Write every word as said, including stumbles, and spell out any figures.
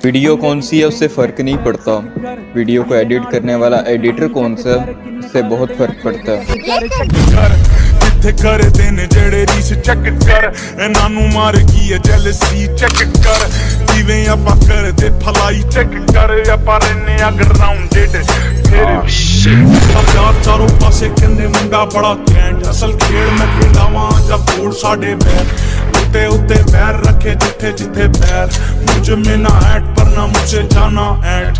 Video कौन सी है उससे फ़र्क नहीं पड़ता, वीडियो को एडिट करने वाला एडिटर कौन सा उससे बहुत फ़र्क पड़ता है। कर देने जेड़े रीस चेक कर इन्हां नू मार की है जेलसी चेक कर जिवें आपां कर दे भलाई चेक कर आपां रहने ग्राउंडेड फिर भी अब यार चारों पासे कहंदे मुंडा बड़ा कैंट असल खेल मैं खेला वां जब बोर्ड साडे बैर उत्ते उत्ते पैर रखे जिथे जिथे पैर मुझ में ना ऐट पर ना मुझे जाना ऐट।